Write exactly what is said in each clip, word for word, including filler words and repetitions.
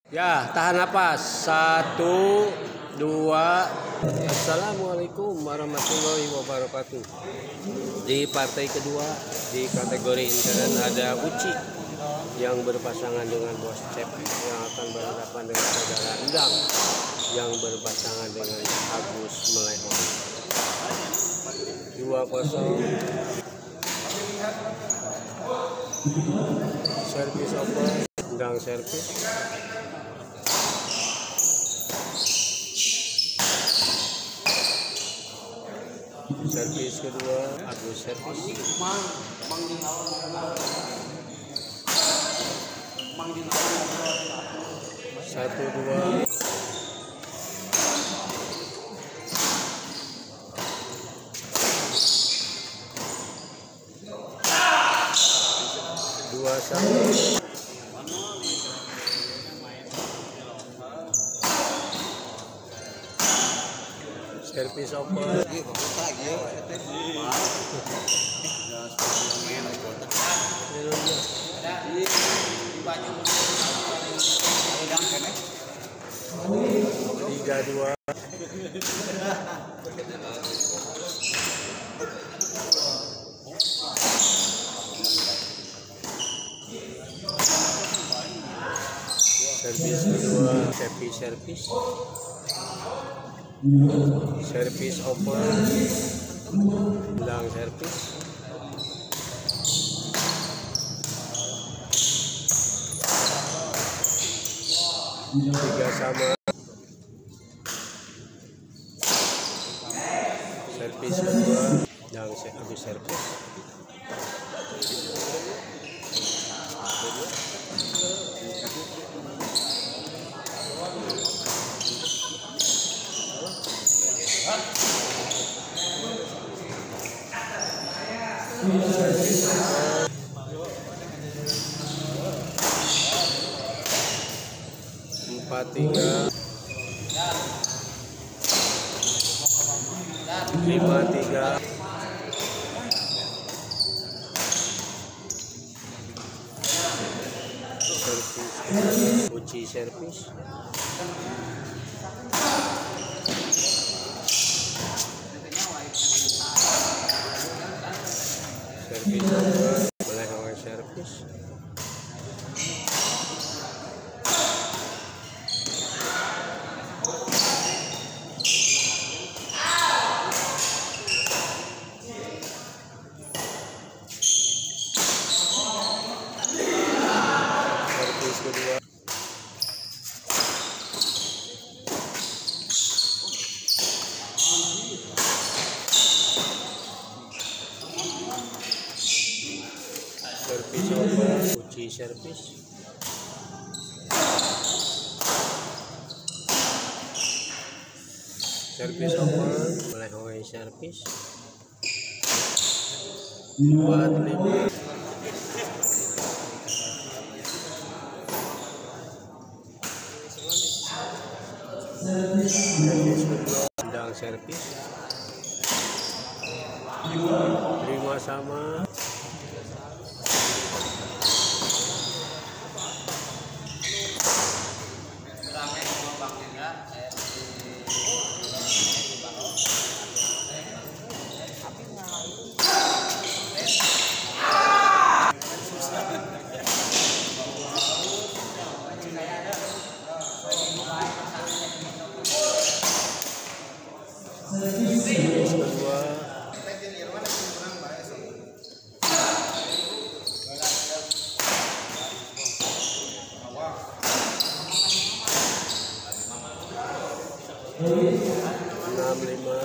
Ya, tahan napas. Satu, dua. Assalamualaikum warahmatullahi wabarakatuh. Di partai kedua di kategori intern ada Uci yang berpasangan dengan Bos Cep yang akan berhadapan dengan saudara Endang yang berpasangan dengan Agus Melehong. Dua kosong. Servis open, Endang servis. Servis kedua, Agus servis. Satu dua. Dua satu. Servis open. Tiga dua. Servis kedua, servis servis. Servis open, Endang servis. Tiga sama. Servis kedua, Endang habis servis. Empat tiga. Lima tiga. Servis Uci servis. Servis open, Melehong servis. Servis kedua. Servis open, Uci servis. Servis open, Melehong servis. Empat lima. Servis kedua, Endang servis. Lima sama. Servis kedua. Enam lima.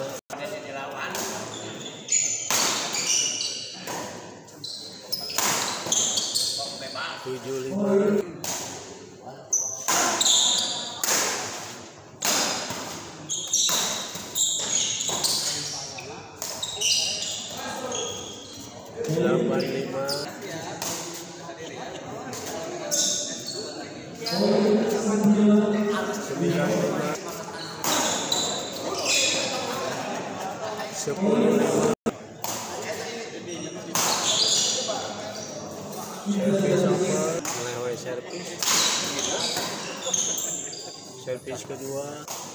Tujuh lima. Delapan lima. Sembilan lima. Sepuluh lima. Servis open, Melehong servis. Servis kedua.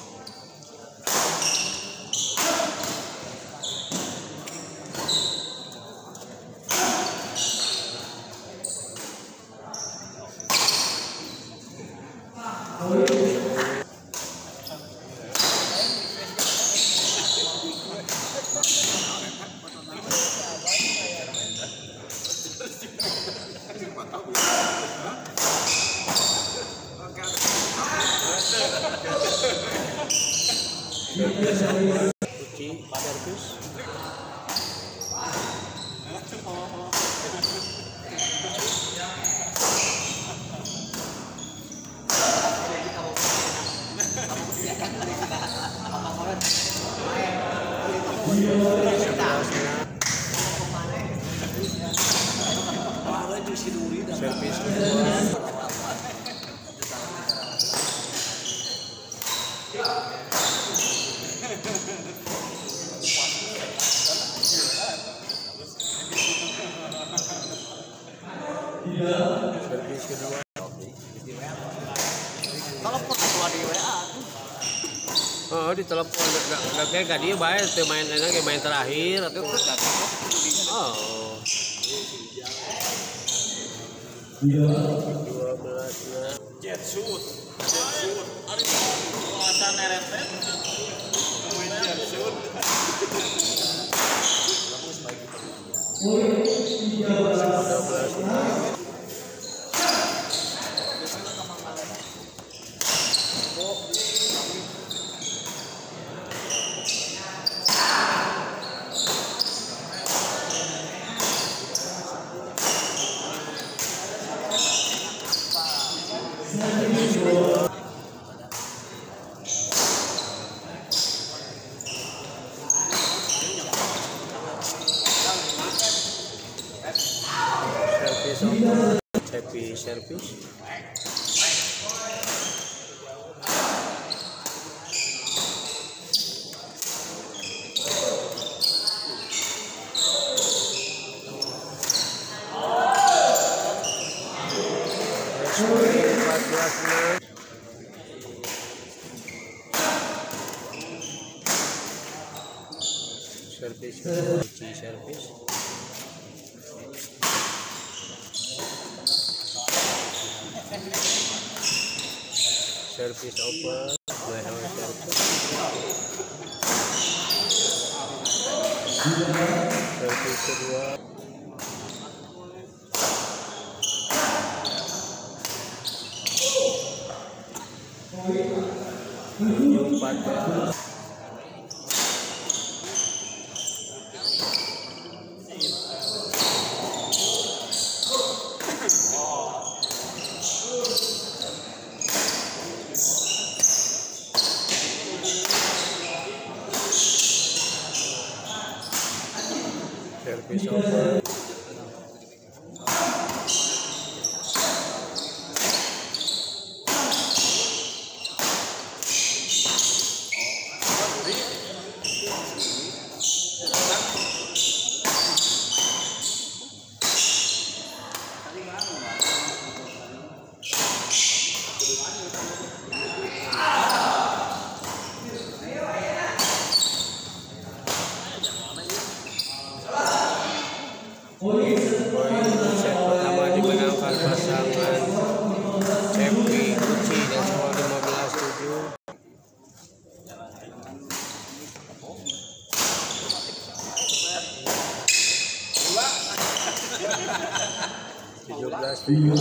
Cuci servis. Servis kedua. Servis kedua. Telepon keluar di W A. Oh, di telepon kayak gak dia bayar teu main enak kayak main terakhir atau oh. dua belas nah. Jet shoot. Jet shoot. Ari kuasa nerete. Main jet shoot. dua belas nah. Servis over, happy servis. empat belas menit. Servis, cuci servis. Servis open, mulai awal servis. Servis kedua. empat belas. Servis over. Set pertama dimenangkan pasangan Cepi Guci dan skor lima belas tujuh. tujuh belas tujuh.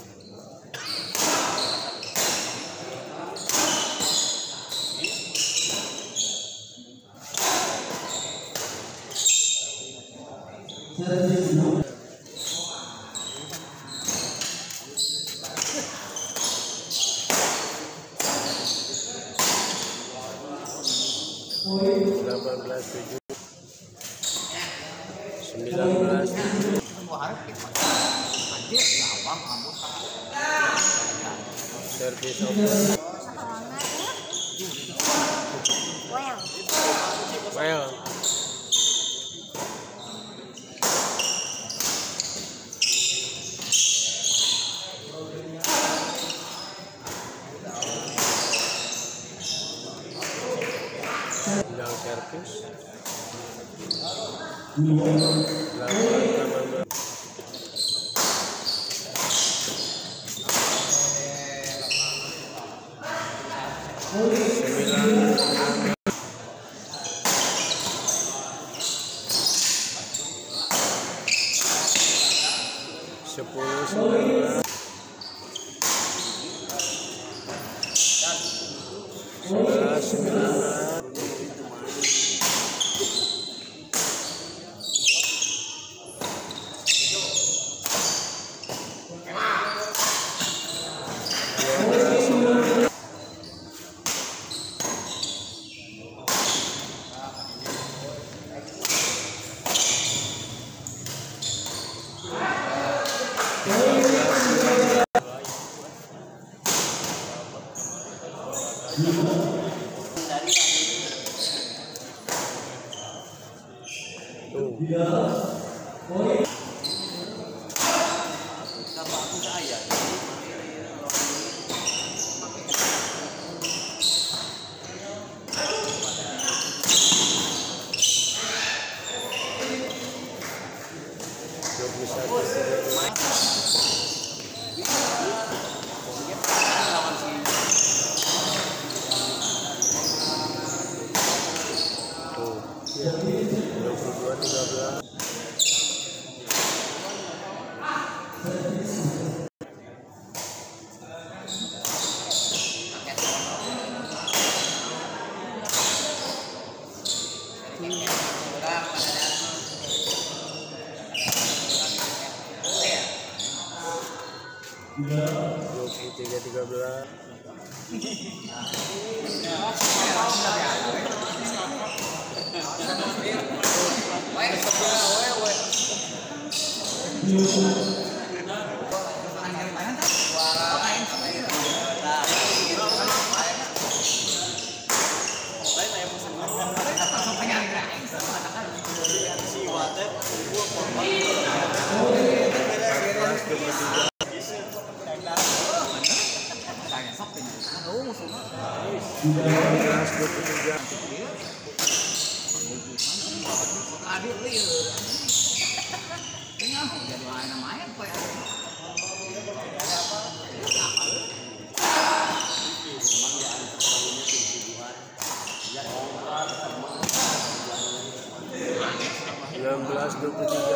delapan belas tujuh. sembilan belas tujuh. Servis open. Well. Sedang servis. delapan sembilan sepuluh sembilan belas sebelas sembilan belas dua puluh tiga tiga belas enam belas dua puluh tiga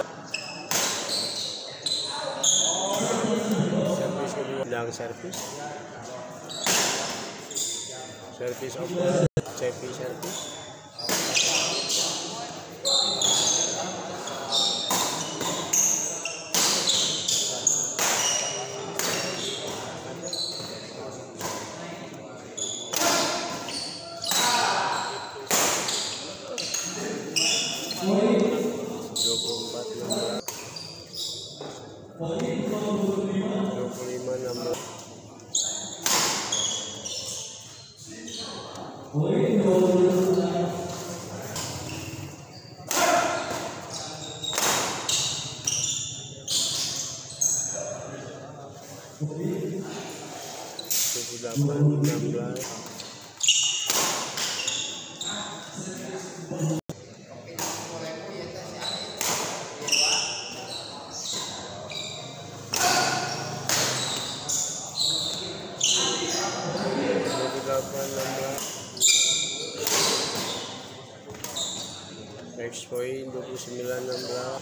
servis kedua sedang servis servis over cepi servis dua puluh empat enam belas dua puluh lima enam belas dua puluh delapan enam belas Next point dua puluh sembilan enam belas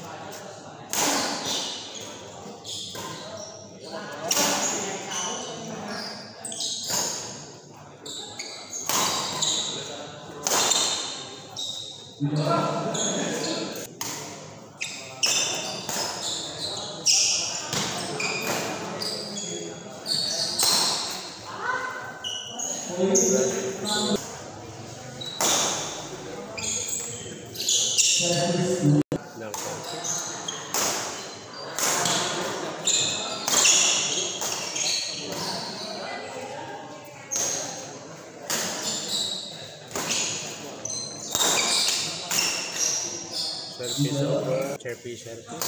servis over cepi servis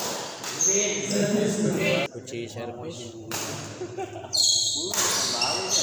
servis kedua kuci servis